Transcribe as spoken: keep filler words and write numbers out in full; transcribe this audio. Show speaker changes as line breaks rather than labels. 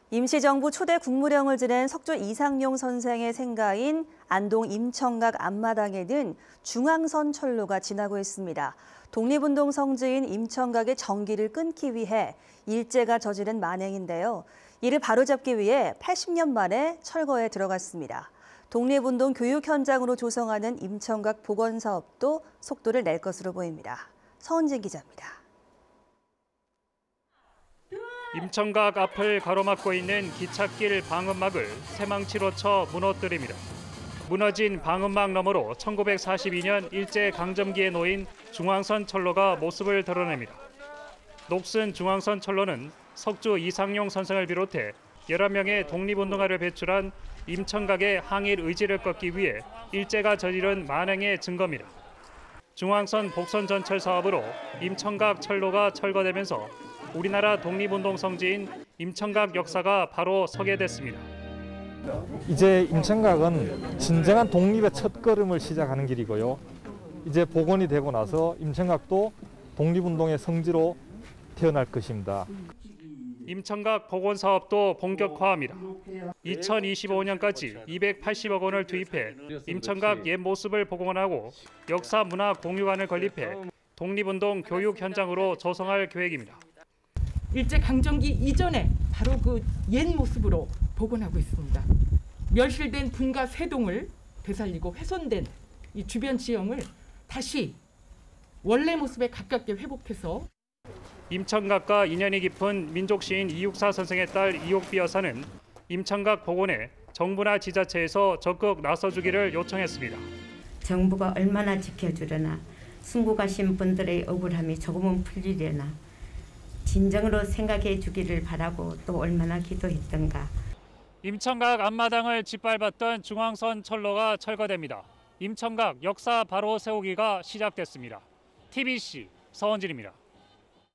임시정부 초대 국무령을 지낸 석조 이상용 선생의 생가인 안동 임청각 앞마당에는 중앙선 철로가 지나고 있습니다. 독립운동 성지인 임청각의 전기를 끊기 위해 일제가 저지른 만행인데요. 이를 바로잡기 위해 팔십 년 만에 철거에 들어갔습니다. 독립운동 교육 현장으로 조성하는 임청각 복원 사업도 속도를 낼 것으로 보입니다. 서은진 기자입니다.
임청각 앞을 가로막고 있는 기찻길 방음막을 새망치로 쳐 무너뜨립니다. 무너진 방음막 너머로 천구백사십이 년 일제강점기에 놓인 중앙선 철로가 모습을 드러냅니다. 녹슨 중앙선 철로는 석조 이상용 선생을 비롯해 여러 명의 독립운동가를 배출한 임청각의 항일 의지를 꺾기 위해 일제가 저지른 만행의 증거입니다. 중앙선 복선 전철 사업으로 임청각 철로가 철거되면서 우리나라 독립운동 성지인 임청각 역사가 바로 서게 됐습니다.
이제 임청각은 진정한 독립의 첫걸음을 시작하는 길이고요. 이제 복원이 되고 나서 임청각도 독립운동의 성지로 태어날 것입니다.
임청각 복원 사업도 본격화합니다. 이천이십오 년까지 이백팔십억 원을 투입해 임청각 옛 모습을 복원하고 역사 문화 공유관을 건립해 독립운동 교육 현장으로 조성할 계획입니다.
일제강점기 이전에 바로 그 옛 모습으로 복원하고 있습니다. 멸실된 분가 세동을 되살리고 훼손된 이 주변 지형을 다시 원래 모습에 가깝게 회복해서
임청각과 인연이 깊은 민족시인 이육사 선생의 딸 이옥비 여사는 임청각 복원에 정부나 지자체에서 적극 나서주기를 요청했습니다.
정부가 얼마나 지켜주려나, 순고 가신 분들의 억울함이 조금은 풀리려나, 진정으로 생각해 주기를 바라고 또 얼마나 기도했던가.
임청각 앞마당을 짓밟았던 중앙선 철로가 철거됩니다. 임청각 역사 바로 세우기가 시작됐습니다. 티비씨 서은진입니다.